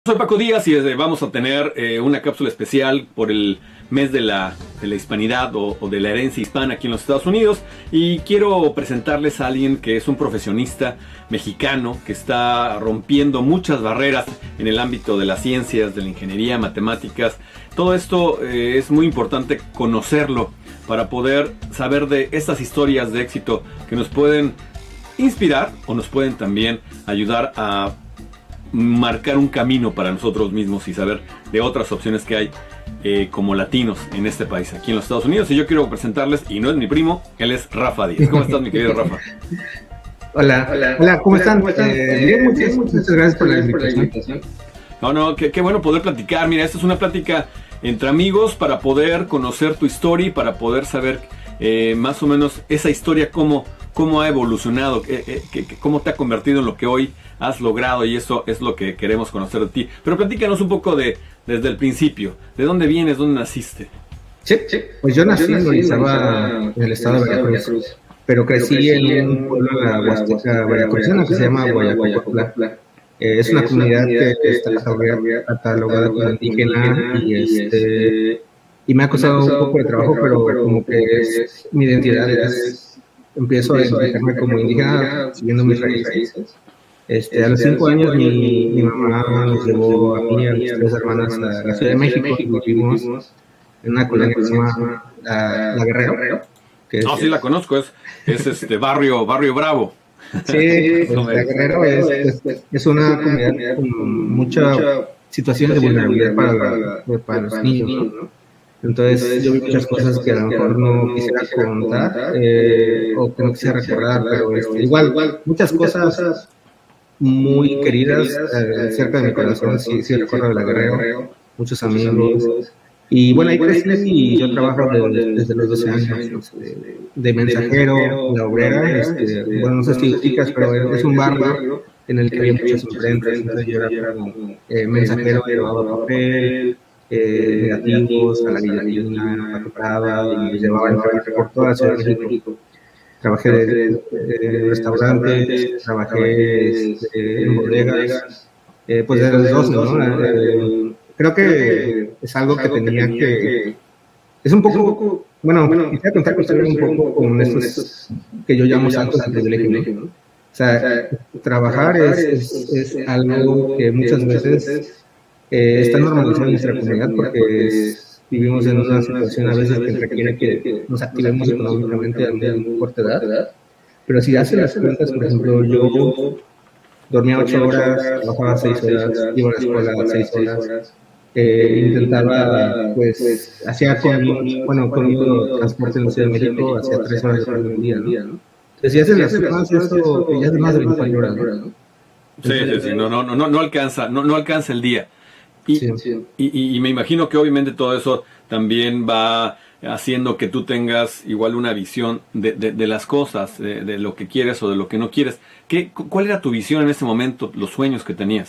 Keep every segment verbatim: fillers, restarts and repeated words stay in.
Soy Paco Díaz y eh, vamos a tener eh, una cápsula especial por el mes de la, de la hispanidad o, o de la herencia hispana aquí en los Estados Unidos, y quiero presentarles a alguien que es un profesionista mexicano que está rompiendo muchas barreras en el ámbito de las ciencias, de la ingeniería, matemáticas. Todo esto eh, es muy importante conocerlo para poder saber de estas historias de éxito que nos pueden inspirar o nos pueden también ayudar a marcar un camino para nosotros mismos y saber de otras opciones que hay eh, como latinos en este país, aquí en los Estados Unidos. Y yo quiero presentarles, y no es mi primo, él es Rafa Díaz. ¿Cómo estás, mi querido Rafa? Hola, hola, hola, ¿cómo están? ¿Cómo están? Eh, bien, muchas, muchas gracias por la invitación. No, no, qué, qué bueno poder platicar. Mira, esta es una plática entre amigos para poder conocer tu historia y para poder saber eh, más o menos esa historia, cómo, cómo ha evolucionado, eh, eh, que, que, cómo te ha convertido en lo que hoy has logrado, y eso es lo que queremos conocer de ti. Pero platícanos un poco de desde el principio. ¿De dónde vienes? ¿Dónde naciste? Sí, sí. Pues yo nací en Orizaba, en el estado de Veracruz, pero crecí en un pueblo en la Huasteca veracruzana que se llama Guayacopotla. Eh, es una comunidad que está catalogada como indígena y este y me ha costado un poco de trabajo, pero como que es mi identidad. Es, empiezo a identificarme como indígena siguiendo mis raíces. Este, a los cinco años mi, mi mamá nos llevó a mí y a mis tres hermanas a la Ciudad de México y vivimos en una colonia que se llama La, la Guerrero. Que no, es, sí la conozco, es, es este barrio, barrio Bravo. Sí, pues, La Guerrero es, es, es una comunidad con muchas situaciones de vulnerabilidad para, la, para los niños, ¿no? Entonces yo vi muchas cosas que a lo mejor no quisiera contar eh, o que no quisiera recordar, pero este, igual, muchas cosas muy queridas eh, cerca de mi corazón. Sí, sí recuerdo de La Guerrero, muchos amigos, y bueno, ahí crecí y yo trabajo de, desde los doce años de, de mensajero, La Obrera. Este, bueno, no sé si ubicas, pero es un barrio en el que había muchas imprentas. Entonces yo era como eh, mensajero, llevaba papel, eh, negativos a la guillotina, a la Prada, y me llevaba por toda la Ciudad de México. Trabajé de, de, de restaurantes, trabajé este, en bodegas, eh, pues de los dos, ¿no? Eh, creo que es algo que tenía que... Es un poco... Bueno, quisiera contar con ustedes un poco con estos que yo llamo saltos al privilegio, ¿no? O sea, trabajar es, es, es algo que muchas veces eh, está normalizado en nuestra comunidad porque es... Vivimos en una situación a veces que requiere que nos activemos económicamente a muy corta edad, pero si hacen las cuentas, por ejemplo, yo dormía ocho horas, trabajaba seis horas, iba a la escuela seis horas, eh, intentaba, pues, hacía con, bueno, con transporte en la Ciudad de México, hacía tres horas de al día, ¿no? Entonces, si hacen las cuentas, esto ya es más de veinticuatro horas, ¿no? Sí, sí, sí, no, no, no, no alcanza, no, no alcanza el día. Y, sí, sí. Y, y, y me imagino que obviamente todo eso también va haciendo que tú tengas igual una visión de, de, de las cosas, de, de lo que quieres o de lo que no quieres. ¿Qué, ¿Cuál era tu visión en ese momento, los sueños que tenías?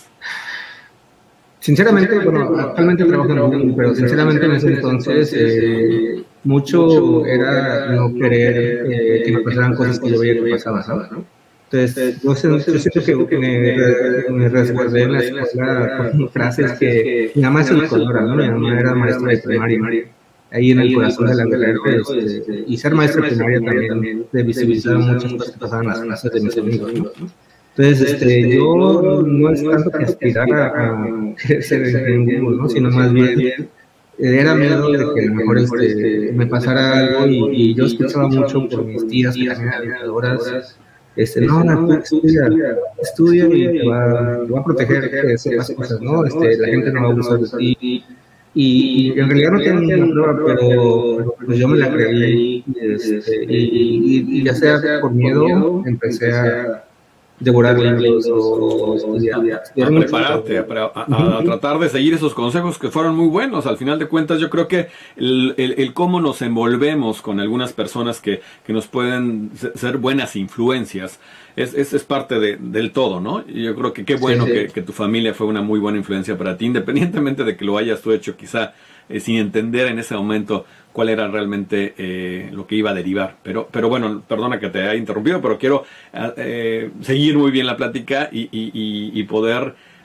Sinceramente, bueno, actualmente trabajo en Google, pero sinceramente en ese entonces eh, mucho era no querer eh, que me pasaran cosas que yo veía que pasaban, ¿no? Entonces, yo, yo siento que me, me resguardé en la escuela con frases que mi mamá es educadora, ¿no? Mi mamá era maestra de primaria, ahí en el corazón de La Guerrero, este, y ser maestra de primaria también de visibilizar muchas cosas que pasaban en las clases de mis amigos, ¿no? Entonces, este, yo no es tanto que aspirara a ser en Google, ¿no? Sino más bien era miedo de que a lo mejor este, me pasara algo, y, y yo escuchaba mucho por mis tías que también eran educadoras. Este, no, no, estudia, estudia y te va, te va a proteger que sepas cosas, ¿no? Este, la gente no va a abusar de ti. Y, y en realidad no tenía ninguna prueba, pero pues yo me la creí, este, y, y, y ya sea por miedo, empecé a devorar libros o estudiar. A prepararte, a, a, a, a tratar de seguir esos consejos que fueron muy buenos. Al final de cuentas, yo creo que el, el, el cómo nos envolvemos con algunas personas que, que nos pueden ser buenas influencias es, es, es parte de, del todo, ¿no? Y yo creo que qué bueno sí, sí. Que, que tu familia fue una muy buena influencia para ti, independientemente de que lo hayas tú hecho quizá eh, sin entender en ese momento cuál era realmente eh, lo que iba a derivar. Pero, pero bueno, perdona que te haya interrumpido, pero quiero eh, seguir muy bien la plática y, y, y, y poder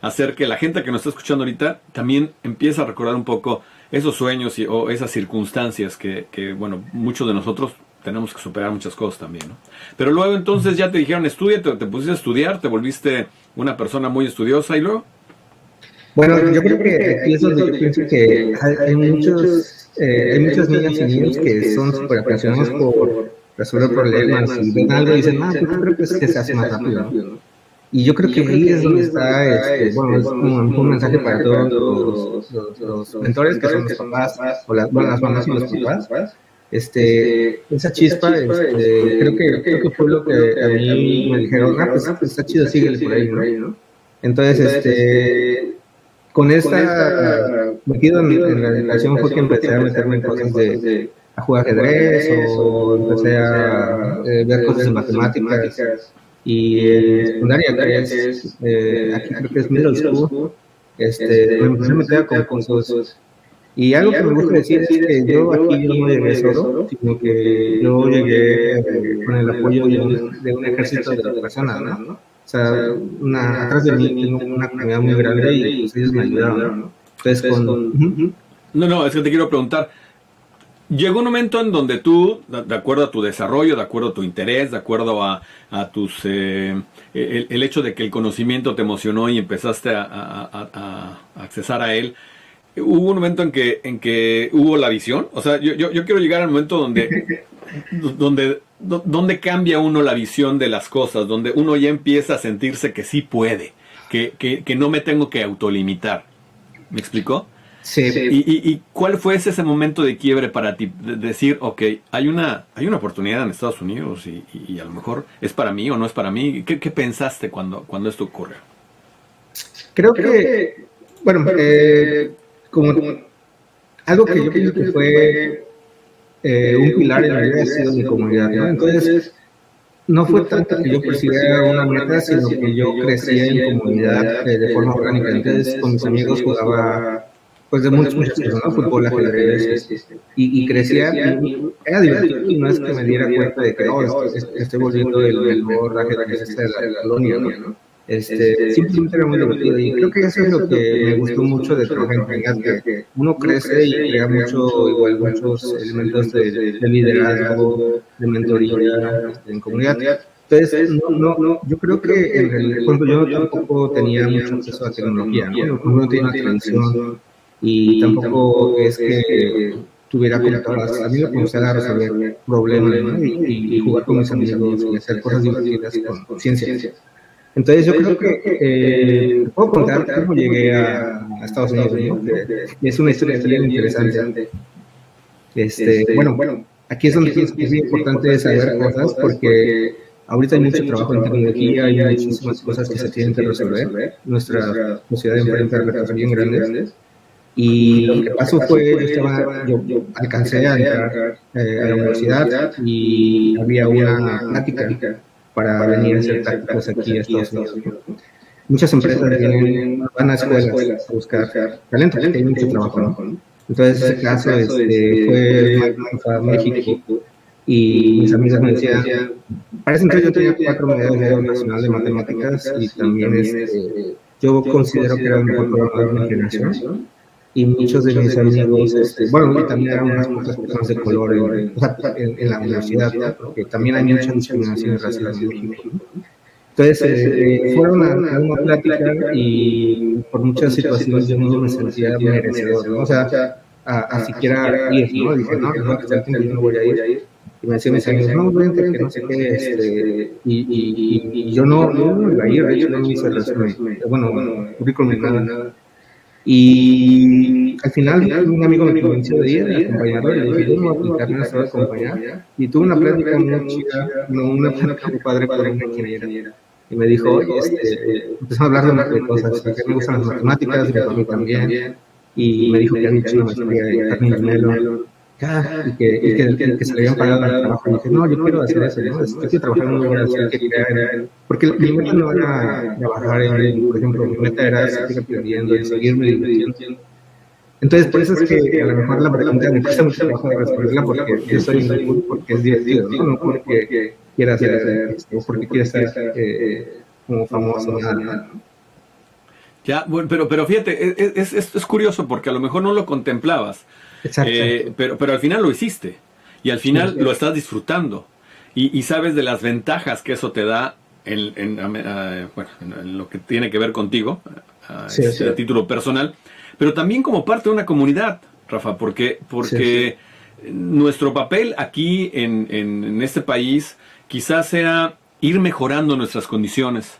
hacer que la gente que nos está escuchando ahorita también empiece a recordar un poco esos sueños y, o esas circunstancias que, que, bueno, muchos de nosotros tenemos que superar muchas cosas también, ¿no? Pero luego entonces ya te dijeron, estudia, te, te pusiste a estudiar, te volviste una persona muy estudiosa, ¿y luego? Bueno, yo creo que aquí es donde yo pienso que hay, hay muchos, eh, hay muchas niñas y niños que son súper apasionados por resolver problemas y ven algo y dicen, ah, pues yo creo que es que se hace más rápido, ¿no? Y yo creo que ahí es donde está, este, bueno, es como un mensaje para todos los, los, los mentores que son los papás, o las, bueno, las mamás y los papás. Este, esa chispa, este, creo que, creo que fue lo que a mí me dijeron, ah, pues, pues está chido, síguele por ahí, ¿no? Entonces, este, con esta, metido en, en la educación fue que empecé a meterme en cosas de, a jugar ajedrez, o empecé a eh, ver cosas de matemáticas. Y en secundaria, que es, eh, aquí creo que es middle school, este, me empecé a meter con concursos. Y algo que me gusta decir es que yo aquí yo no llegué solo, sino que yo llegué eh, con el apoyo de un, de un ejército de personas, ¿no? O sea, una, atrás de mí tengo una comunidad muy grande y pues ellos me ayudaron, ¿no? Entonces, con... Uh-huh. No, no, es que te quiero preguntar. Llegó un momento en donde tú, de acuerdo a tu desarrollo, de acuerdo a tu interés, de acuerdo a, a tus eh, el, el hecho de que el conocimiento te emocionó y empezaste a, a, a, a accesar a él, hubo un momento en que en que hubo la visión. O sea, yo, yo, yo quiero llegar al momento donde, donde, donde cambia uno la visión de las cosas, donde uno ya empieza a sentirse que sí puede, que, que, que no me tengo que autolimitar. ¿Me explicó? Sí. ¿Y, y, y cuál fue ese, ese momento de quiebre para ti? De decir, ok, hay una hay una oportunidad en Estados Unidos y, y, y a lo mejor es para mí o no es para mí. ¿Qué, qué pensaste cuando, cuando esto ocurrió? Creo que, bueno, eh, como, como algo que yo pienso que fue eh, un pilar en la vida ha sido mi comunidad, ¿no? Entonces, no fue tanto que yo persiguiera una meta, sino que yo crecía en comunidad eh, de forma orgánica. Entonces, con mis amigos jugaba pues de muchas, muchas cosas, ¿no? Fútbol, ajedrez, y, y crecía, y era divertido, y no es que me diera cuenta de que, oh, estoy, estoy volviendo el mejor ajedrecista de la colonia, ¿no? Este, simplemente era muy divertido, y creo que eso es lo que me gustó mucho de trabajar en comunidad, que uno crece y crea mucho, igual, muchos elementos de, de liderazgo, de mentoría en comunidad. Entonces, no, no, no, yo creo que en el fondo yo tampoco tenía mucho acceso a tecnología, ¿no? No tenía una televisión, y tampoco es que tuviera computadoras. A mí me gustaba a resolver problemas, ¿no? y, y jugar con mis amigos y hacer cosas divertidas con ciencia. Entonces yo creo que eh, puedo contar cómo llegué a, a Estados Unidos, ¿no? Que es una historia bien interesante. Este, bueno, bueno, aquí es donde es muy importante saber cosas, porque ahorita hay mucho trabajo en tecnología, hay muchísimas cosas que se tienen que resolver. Nuestra sociedad enfrenta retos bien grandes. Y lo que pasó fue, yo, estaba, yo, yo alcancé a entrar eh, a la universidad y había una plática para venir a hacer tácticos aquí a Estados Unidos. Muchas empresas vienen, van a escuelas a buscar talento, porque hay mucho trabajo, ¿no? Entonces, ese caso este, fue a México, y mis amigas me decían, para ese entonces yo tenía cuatro medallas de oro nacional de matemáticas, y también este, yo considero que era el mejor programador de mi generación. Y muchos de mis amigos, este, bueno, y también eran unas pocas personas de color en, o sea, en, en la universidad, ¿no? Porque también hay mucha discriminación racial en México, ¿no? Entonces, eh, fueron a, a una plática, y por muchas situaciones yo no me sentía merecedor, ¿no? O sea, a, a siquiera ir, ¿no? Dije, no, no, yo no voy a ir. Y me decían mis amigos, no, vente, que no sé qué, este, y, y, y, y yo no, no, no iba a ir, de hecho no me hice resumen, bueno, currículum, nada. Y al final un amigo me convenció de ir a acompañarlo, y le dije, yo no voy a aplicar nada, se va a acompañar. Y tuve una plática muy chida, no, una plática muy padre con una ingeniera. Y me dijo, oye, este, empezó a hablar de cosas, que me gustan las matemáticas, y a mí también. Y me dijo que había hecho una maestría de carne y melón, y que, y que, que, que se le habían pagado el trabajo. Y dije, no, yo quiero hacer eso, ¿no? Yo quiero trabajar en un lugar así, que crear, porque mi meta no era trabajar en, por ejemplo, mi meta era seguir aprendiendo y seguirme divirtiendo. Entonces, por eso es que a lo mejor la pregunta me cuesta mucho trabajo de responderla, porque yo soy un porque es divertido, ¿no? No porque quiera hacer esto, o porque quiera estar eh, como famoso, nada, ¿no? Ya, bueno, pero, pero fíjate, es, es, es curioso porque a lo mejor no lo contemplabas. Exacto. Eh, pero, pero al final lo hiciste. Y al final sí, sí. lo estás disfrutando. Y, y sabes de las ventajas que eso te da en, en, uh, bueno, en lo que tiene que ver contigo, uh, sí, sí. a título personal. Pero también como parte de una comunidad, Rafa, porque, porque sí, sí. nuestro papel aquí en, en, en este país quizás sea ir mejorando nuestras condiciones,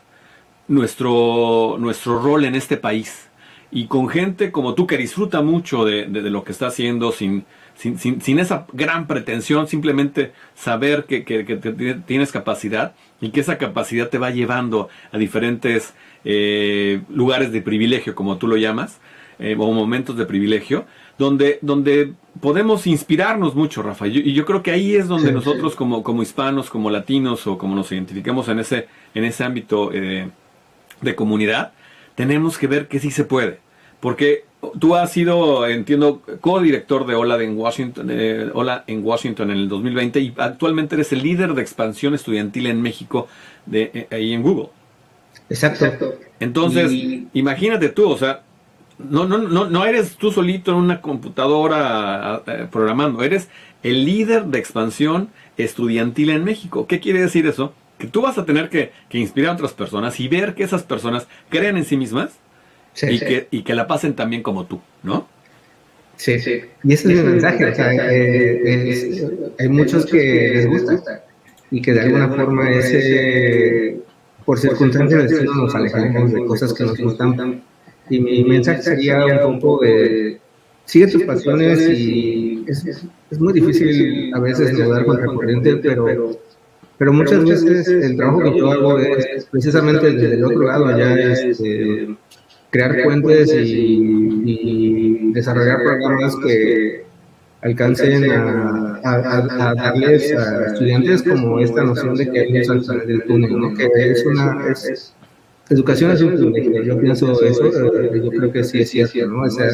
nuestro, nuestro rol en este país. Y con gente como tú que disfruta mucho de, de, de lo que está haciendo sin, sin, sin, sin esa gran pretensión, simplemente saber que, que, que te, tienes capacidad y que esa capacidad te va llevando a diferentes eh, lugares de privilegio, como tú lo llamas, eh, o momentos de privilegio, donde, donde podemos inspirarnos mucho, Rafa. Y yo, y yo creo que ahí es donde sí, nosotros sí. Como, como hispanos, como latinos o como nos identificamos en ese, en ese ámbito eh, de comunidad, tenemos que ver que sí se puede. Porque tú has sido, entiendo, co-director de Hola en Washington, eh, Hola en Washington en el dos mil veinte y actualmente eres el líder de expansión estudiantil en México de eh, ahí en Google. Exacto. Entonces, y... imagínate tú, o sea, no, no, no, no eres tú solito en una computadora eh, programando, eres el líder de expansión estudiantil en México. ¿Qué quiere decir eso? Que tú vas a tener que, que inspirar a otras personas y ver que esas personas crean en sí mismas. Sí, y, sí. Que, y que la pasen también como tú, ¿no? Sí, sí. Y ese es el mensaje. O sea, eh, es, hay muchos que les gusta y que de alguna forma ese, por circunstancias del destino nos alejamos de cosas que nos gustan. Y mi mensaje sería un poco de sigue tus pasiones y es, es muy difícil a veces nadar contra corriente, pero pero muchas veces el trabajo que yo hago es precisamente desde el otro lado, allá este crear puentes y, y desarrollar programas que alcancen a, a, a darles a estudiantes como esta noción de que hay luz al final del túnel, ¿no? Que es una es, educación es un privilegio. Yo pienso eso, yo creo que sí es cierto, ¿no? O sea,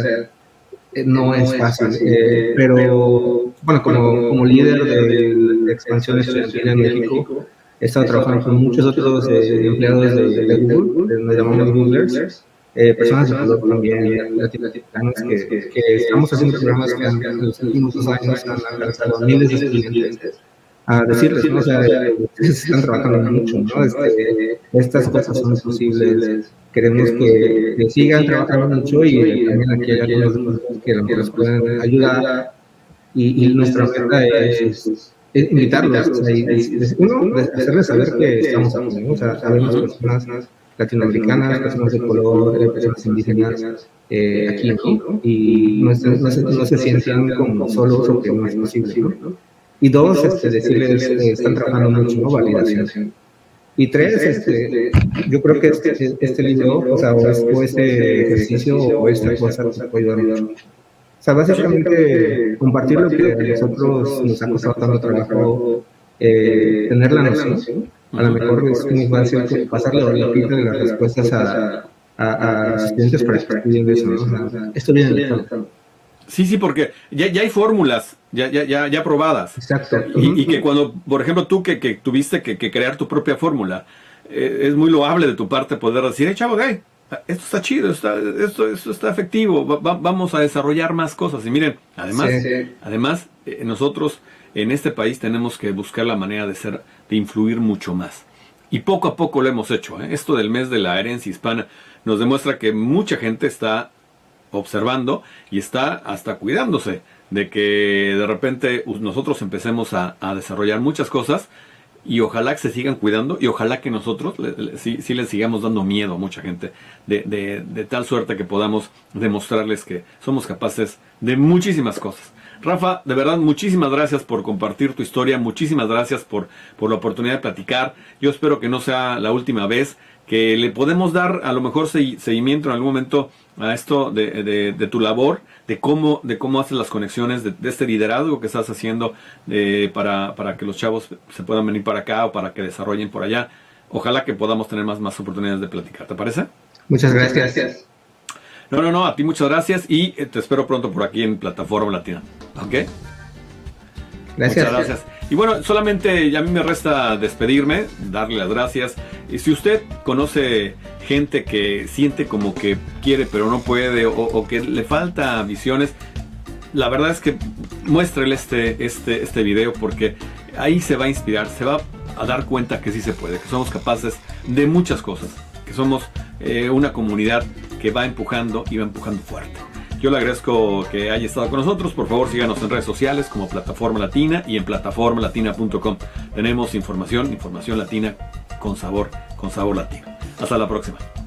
no es fácil, eh, pero bueno, como, como líder de la expansión estudiantil en México, he estado trabajando con muchos otros eh, empleados de, de Google, nos llamamos Googlers. Eh, personas de color también latinoamericanos que, que estamos haciendo programas que han, en los últimos dos años han alcanzado a miles de estudiantes a decirles, ¿no? O sea, ustedes están trabajando mucho, ¿no? Este, estas cosas son posibles, queremos que, que sigan trabajando mucho y también aquí hay algunos que nos pueden ayudar y, y nuestra meta es, es invitarlos, o sea, y, y, uno, hacerles saber que estamos aquí, ¿no? O sea, sabemos personas latinoamericanas, personas de color, personas indígenas eh, aquí, ¿no? Y no se, no, se, no se sientan como solos o que no es posible, ¿no? Y dos, este, decirles que están trabajando mucho, ¿no? Validación. Y tres, este, yo creo que este, este libro, o sea, o, es, o este ejercicio o esta cosa nos puede ayudar mucho. O sea, básicamente compartir lo que a nosotros nos ha costado tanto trabajo, eh, tener la noción. A lo mejor es muy fácil pasarle la hojita de las respuestas a, a, a estudiantes para que estudien eso, ¿no? O sea, esto viene del fondo. Sí, sí, porque ya, ya hay fórmulas, ya, ya, ya, ya probadas. Exacto. Y, y que cuando, por ejemplo, tú que, que tuviste que, que crear tu propia fórmula, eh, es muy loable de tu parte poder decir, hey, chavo, hey, esto está chido, está, esto, esto está efectivo, va, va, vamos a desarrollar más cosas. Y miren, además, sí, sí. además eh, nosotros en este país tenemos que buscar la manera de ser, de influir mucho más. Y poco a poco lo hemos hecho, ¿eh? Esto del mes de la herencia hispana nos demuestra que mucha gente está observando y está hasta cuidándose de que de repente nosotros empecemos a, a desarrollar muchas cosas y ojalá que se sigan cuidando y ojalá que nosotros le, le, sí, sí les sigamos dando miedo a mucha gente de, de, de tal suerte que podamos demostrarles que somos capaces de muchísimas cosas. Rafa, de verdad, muchísimas gracias por compartir tu historia, muchísimas gracias por, por la oportunidad de platicar. Yo espero que no sea la última vez, que le podemos dar a lo mejor seguimiento en algún momento a esto de, de, de tu labor, de cómo, de cómo haces las conexiones, de, de este liderazgo que estás haciendo eh, para, para que los chavos se puedan venir para acá o para que desarrollen por allá. Ojalá que podamos tener más, más oportunidades de platicar, ¿te parece? Muchas gracias. No, no, no, a ti muchas gracias y te espero pronto por aquí en Plataforma Latina. ¿Ok? Gracias. Muchas gracias. Y bueno, solamente ya a mí me resta despedirme, darle las gracias. Y si usted conoce gente que siente como que quiere pero no puede, o, o que le falta visiones, la verdad es que muéstrele este, este, este video, porque ahí se va a inspirar, se va a dar cuenta que sí se puede, que somos capaces de muchas cosas, que somos eh, una comunidad que va empujando y va empujando fuerte. Yo le agradezco que haya estado con nosotros. Por favor, síganos en redes sociales como Plataforma Latina y en plataforma latina punto com. Tenemos información, información latina con sabor, con sabor latino. Hasta la próxima.